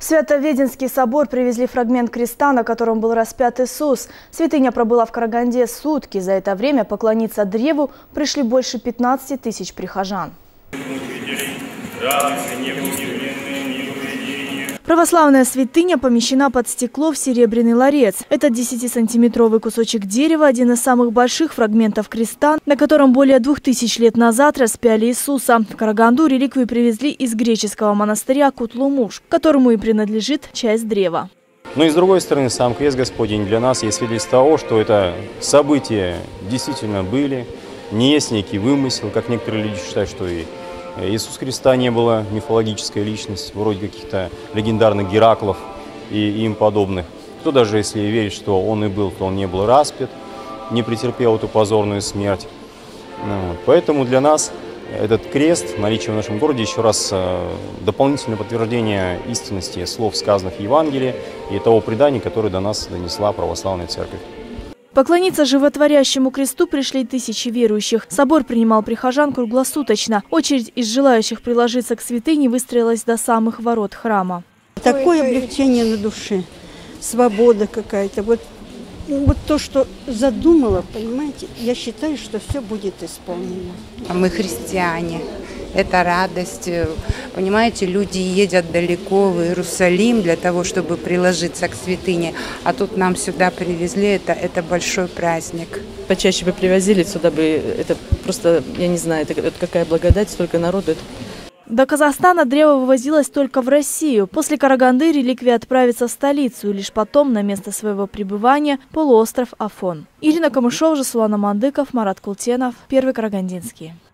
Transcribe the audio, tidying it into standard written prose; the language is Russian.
В Свято-Веденский собор привезли фрагмент креста, на котором был распят Иисус. Святыня пробыла в Караганде сутки. За это время поклониться древу пришли больше 15 тысяч прихожан. Православная святыня помещена под стекло в серебряный ларец. Это 10-сантиметровый кусочек дерева, один из самых больших фрагментов креста, на котором более 2000 лет назад распяли Иисуса. В Караганду реликвию привезли из греческого монастыря Кутлумуш, которому и принадлежит часть древа. Но и с другой стороны, сам крест Господень для нас есть свидетельство того, что это события действительно были, не есть некий вымысел, как некоторые люди считают, что и Иисус Христа не была мифологическая личность, вроде каких-то легендарных Гераклов и им подобных. Кто даже если верит, что он и был, то он не был распят, не претерпел эту позорную смерть. Поэтому для нас этот крест, наличие в нашем городе, еще раз дополнительное подтверждение истинности слов, сказанных в Евангелии, и того предания, которое до нас донесла православная церковь. Поклониться животворящему кресту пришли тысячи верующих. Собор принимал прихожан круглосуточно. Очередь из желающих приложиться к святыне выстроилась до самых ворот храма. Такое облегчение на душе, свобода какая-то. Вот то, что задумала, понимаете, я считаю, что все будет исполнено. Мы христиане. Это радость. Понимаете, люди едут далеко в Иерусалим для того, чтобы приложиться к святыне. А тут нам сюда привезли, это большой праздник. Почаще бы привозили сюда бы, это просто, я не знаю, это какая благодать, столько народу. До Казахстана древо вывозилось только в Россию. После Караганды реликвия отправится в столицу, и лишь потом на место своего пребывания – полуостров Афон. Ирина Камышова, Жасулан Амандыков, Марат Култенов, Первый Карагандинский.